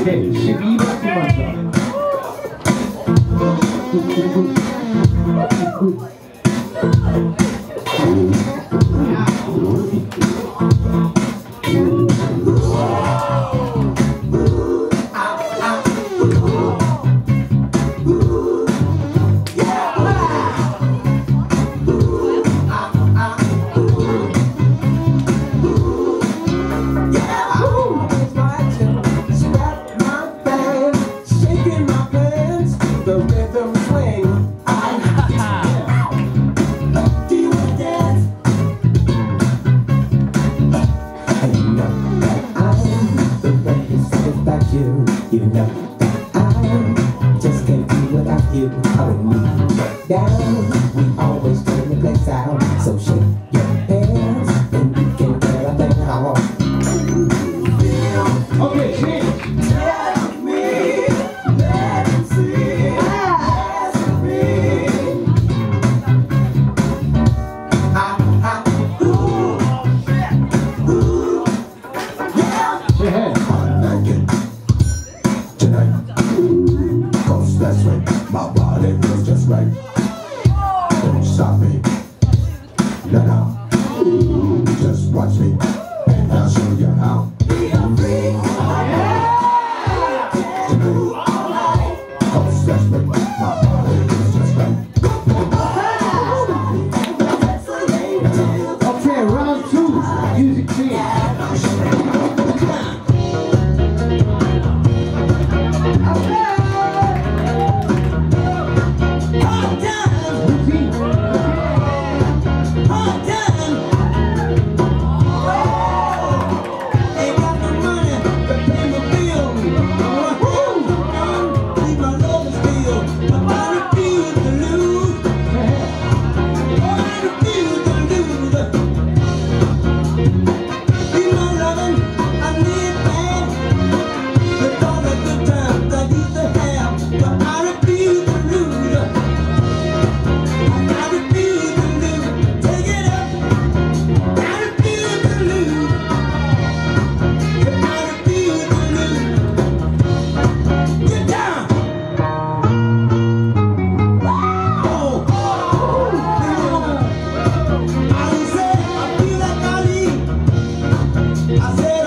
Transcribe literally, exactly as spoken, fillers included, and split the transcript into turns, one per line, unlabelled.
네, 십이 번 맞죠.
You know that I just can't do without you. I will move back down. We always turn the place out. So shake your hands and you can tell a thing how.
Okay, change.
Tell me, let me see. Ask me. I, I, ooh, ooh, yeah.
Yeah.
Cause that's right, my body feels just right. Don't stop me, no, no. Just watch me, and I'll show you how. Be a freak, tonight. Cause that's right, my body feels just right.
Okay, round two, music change.
I said